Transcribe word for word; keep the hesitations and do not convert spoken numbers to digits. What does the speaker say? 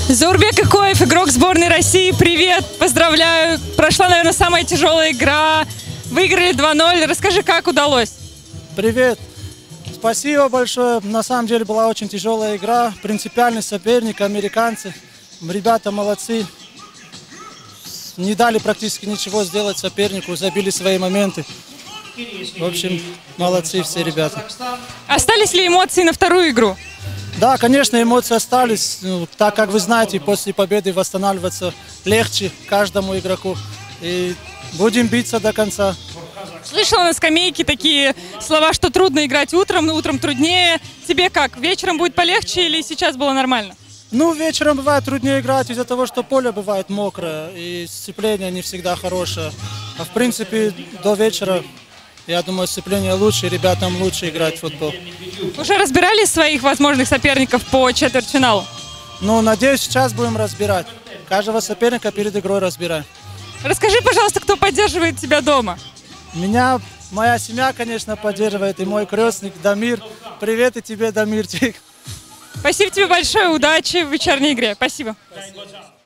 Заурбек Икоев, игрок сборной России, привет, поздравляю. Прошла, наверное, самая тяжелая игра, выиграли два ноль. Расскажи, как удалось? Привет, спасибо большое. На самом деле была очень тяжелая игра, принципиальный соперник, американцы. Ребята молодцы, не дали практически ничего сделать сопернику, забили свои моменты. В общем, молодцы все ребята. Остались ли эмоции на вторую игру? Да, конечно, эмоции остались. Ну, так как вы знаете, после победы восстанавливаться легче каждому игроку. И будем биться до конца. Слышала на скамейке такие слова, что трудно играть утром, но утром труднее. Тебе как, вечером будет полегче или сейчас было нормально? Ну, вечером бывает труднее играть из-за того, что поле бывает мокрое, и сцепление не всегда хорошее. А в принципе, до вечера, я думаю, сцепление лучше, и ребятам лучше играть в футбол. Уже разбирали своих возможных соперников по четвертьфиналу? Ну, надеюсь, сейчас будем разбирать. Каждого соперника перед игрой разбираем. Расскажи, пожалуйста, кто поддерживает тебя дома? Меня, моя семья, конечно, поддерживает, и мой крестник Дамир. Привет и тебе, Дамирчик. Спасибо тебе большое, удачи в вечерней игре. Спасибо.